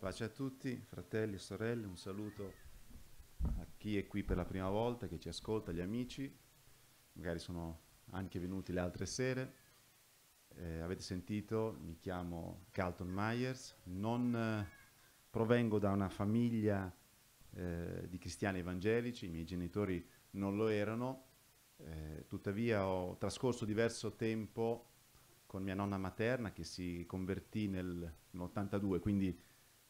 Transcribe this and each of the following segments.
Pace a tutti, fratelli e sorelle, un saluto a chi è qui per la prima volta, che ci ascolta, gli amici, magari sono anche venuti le altre sere. Avete sentito, mi chiamo Carlton Myers, non provengo da una famiglia di cristiani evangelici, i miei genitori non lo erano, tuttavia ho trascorso diverso tempo con mia nonna materna che si convertì nell'82, quindi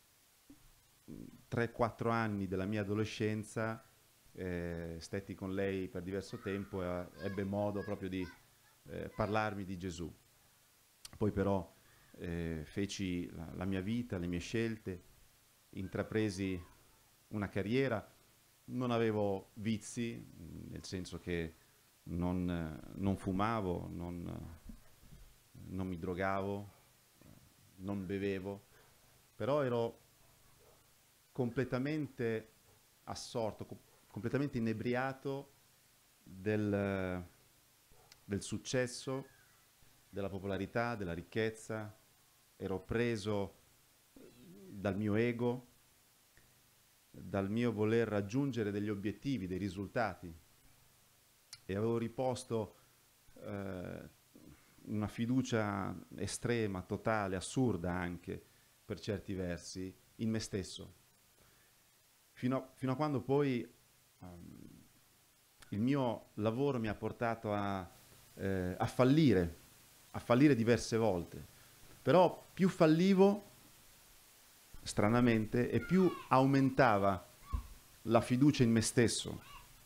3-4 anni della mia adolescenza stetti con lei per diverso tempo e ebbe modo proprio di parlarmi di Gesù. Poi però feci la mia vita, le mie scelte, intrapresi una carriera, non avevo vizi, nel senso che non fumavo, non mi drogavo, non bevevo, però ero completamente assorto, completamente inebriato del successo, della popolarità, della ricchezza, ero preso dal mio ego, dal mio voler raggiungere degli obiettivi, dei risultati e avevo riposto una fiducia estrema, totale, assurda anche per certi versi in me stesso. Fino a quando poi il mio lavoro mi ha portato a fallire diverse volte. Però più fallivo, stranamente, e più aumentava la fiducia in me stesso.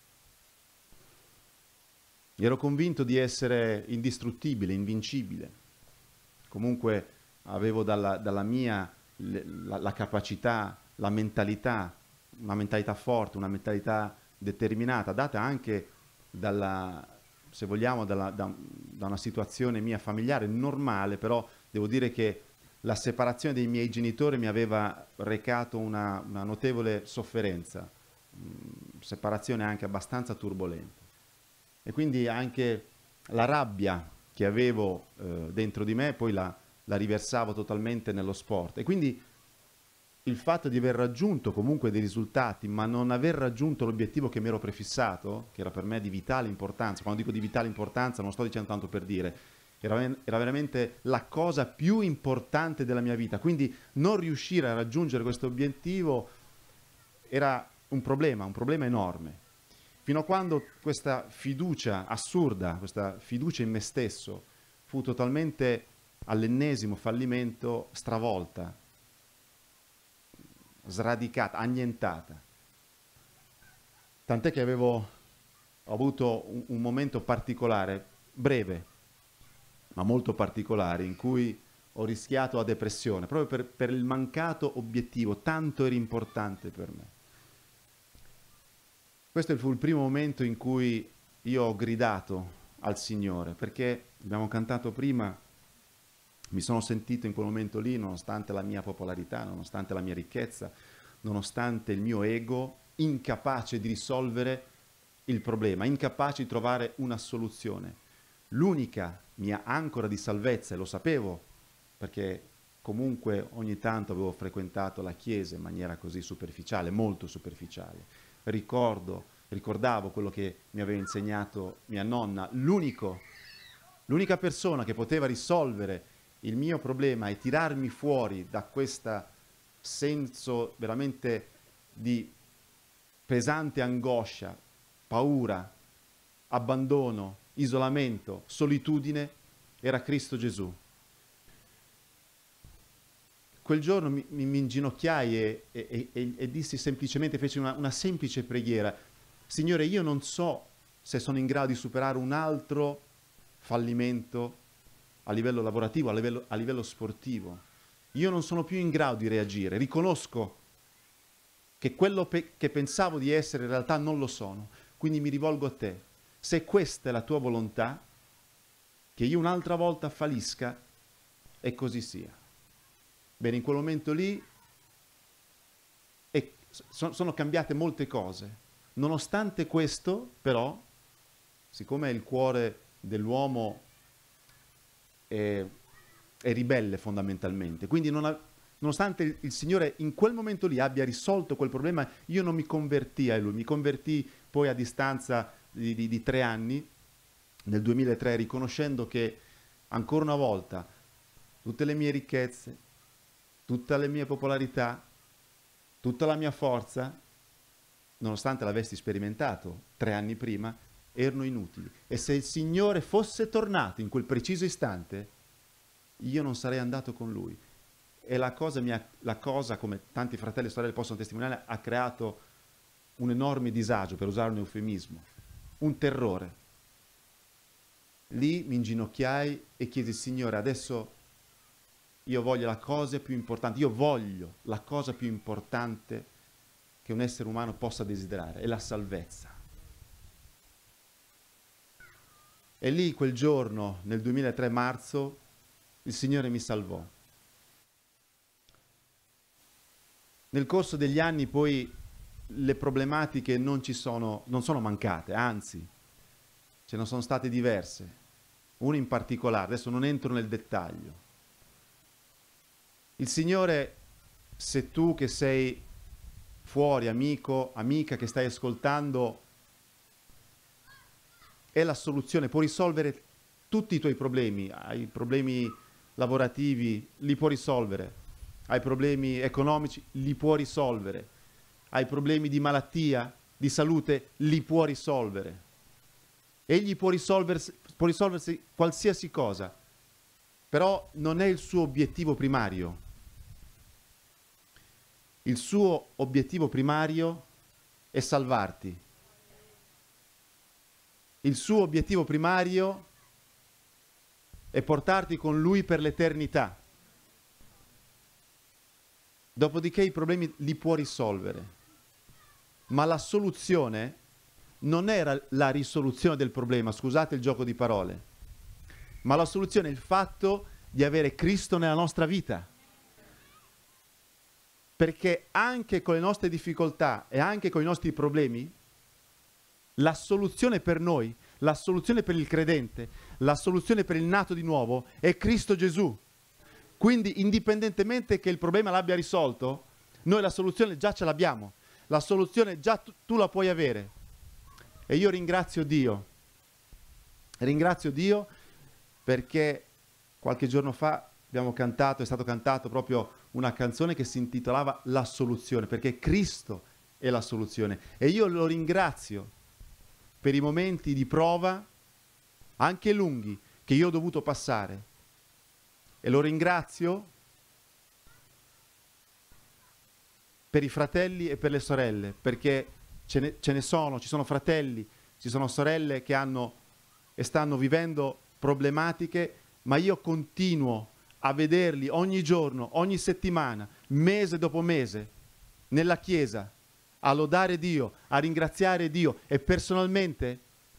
Ero convinto di essere indistruttibile, invincibile. Comunque avevo dalla mia la capacità, la mentalità, una mentalità forte, una mentalità determinata, data anche se vogliamo, da una situazione mia familiare normale, però devo dire che la separazione dei miei genitori mi aveva recato una notevole sofferenza, separazione anche abbastanza turbolenta. E quindi anche la rabbia che avevo dentro di me poi la riversavo totalmente nello sport. E quindi il fatto di aver raggiunto comunque dei risultati, ma non aver raggiunto l'obiettivo che mi ero prefissato, che era per me di vitale importanza, quando dico di vitale importanza non sto dicendo tanto per dire, era veramente la cosa più importante della mia vita. Quindi non riuscire a raggiungere questo obiettivo era un problema enorme. Fino a quando questa fiducia assurda, questa fiducia in me stesso, fu totalmente all'ennesimo fallimento stravolta, sradicata, annientata. Tant'è che ho avuto un momento particolare, breve, ma molto particolare, in cui ho rischiato la depressione, proprio per il mancato obiettivo, tanto era importante per me. Questo fu il primo momento in cui io ho gridato al Signore, perché abbiamo cantato prima, mi sono sentito in quel momento lì, nonostante la mia popolarità, nonostante la mia ricchezza, nonostante il mio ego, incapace di risolvere il problema, incapace di trovare una soluzione. L'unica mia ancora di salvezza, e lo sapevo, perché comunque ogni tanto avevo frequentato la chiesa in maniera così superficiale, molto superficiale. Ricordavo quello che mi aveva insegnato mia nonna, l'unica persona che poteva risolvere il mio problema e tirarmi fuori da questo senso veramente di pesante angoscia, paura, abbandono, isolamento, solitudine, era Cristo Gesù. Quel giorno mi inginocchiai e dissi semplicemente, feci una semplice preghiera: Signore, io non so se sono in grado di superare un altro fallimento a livello lavorativo, a livello sportivo. Io non sono più in grado di reagire, riconosco che quello che pensavo di essere in realtà non lo sono, quindi mi rivolgo a te. Se questa è la tua volontà, che io un'altra volta fallisca, e così sia. Bene, in quel momento lì sono cambiate molte cose. Nonostante questo, però, siccome il cuore dell'uomo è ribelle fondamentalmente, quindi nonostante il Signore in quel momento lì abbia risolto quel problema, io non mi convertii a Lui. Mi convertì poi a distanza di 3 anni, nel 2003, riconoscendo che ancora una volta tutte le mie ricchezze, tutta la mia popolarità, tutta la mia forza, nonostante l'avessi sperimentato 3 anni prima, erano inutili. E se il Signore fosse tornato in quel preciso istante, io non sarei andato con Lui. E la cosa, come tanti fratelli e sorelle possono testimoniare, ha creato un enorme disagio, per usare un eufemismo, un terrore. Lì mi inginocchiai e chiesi: Signore, adesso io voglio la cosa più importante, io voglio la cosa più importante che un essere umano possa desiderare, è la salvezza. E lì, quel giorno, nel 2003 marzo, il Signore mi salvò. Nel corso degli anni poi le problematiche non sono mancate, anzi, ce ne sono state diverse. Una in particolare, adesso non entro nel dettaglio. Il Signore, se tu che sei fuori, amico, amica che stai ascoltando, è la soluzione, può risolvere tutti i tuoi problemi. Hai problemi lavorativi, li può risolvere. Hai problemi economici, li può risolvere. Hai problemi di malattia, di salute, li può risolvere. Egli può risolversi qualsiasi cosa, però non è il suo obiettivo primario. Il suo obiettivo primario è salvarti. Il suo obiettivo primario è portarti con Lui per l'eternità. Dopodiché i problemi li può risolvere. Ma la soluzione non era la risoluzione del problema, scusate il gioco di parole, ma la soluzione è il fatto di avere Cristo nella nostra vita. Perché anche con le nostre difficoltà e anche con i nostri problemi, la soluzione per noi, la soluzione per il credente, la soluzione per il nato di nuovo è Cristo Gesù. Quindi, indipendentemente che il problema l'abbia risolto, noi la soluzione già ce l'abbiamo. La soluzione già tu la puoi avere. E io ringrazio Dio perché qualche giorno fa abbiamo cantato, è stato cantato proprio una canzone che si intitolava La soluzione, perché Cristo è la soluzione. E io lo ringrazio per i momenti di prova, anche lunghi, che io ho dovuto passare. E lo ringrazio per i fratelli e per le sorelle, perché ci sono fratelli, ci sono sorelle che hanno e stanno vivendo problematiche, ma io continuo a vederli ogni giorno, ogni settimana, mese dopo mese, nella chiesa, a lodare Dio, a ringraziare Dio, e personalmente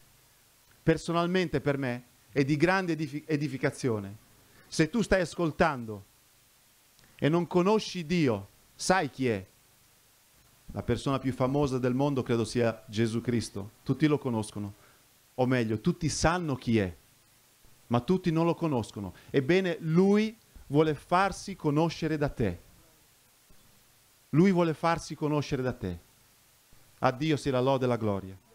per me è di grande edificazione. Se tu stai ascoltando e non conosci Dio, sai chi è? La persona più famosa del mondo credo sia Gesù Cristo. Tutti lo conoscono, o meglio, tutti sanno chi è, ma tutti non lo conoscono. Ebbene, Lui vuole farsi conoscere da te. Lui vuole farsi conoscere da te. A Dio sia la lode e la gloria.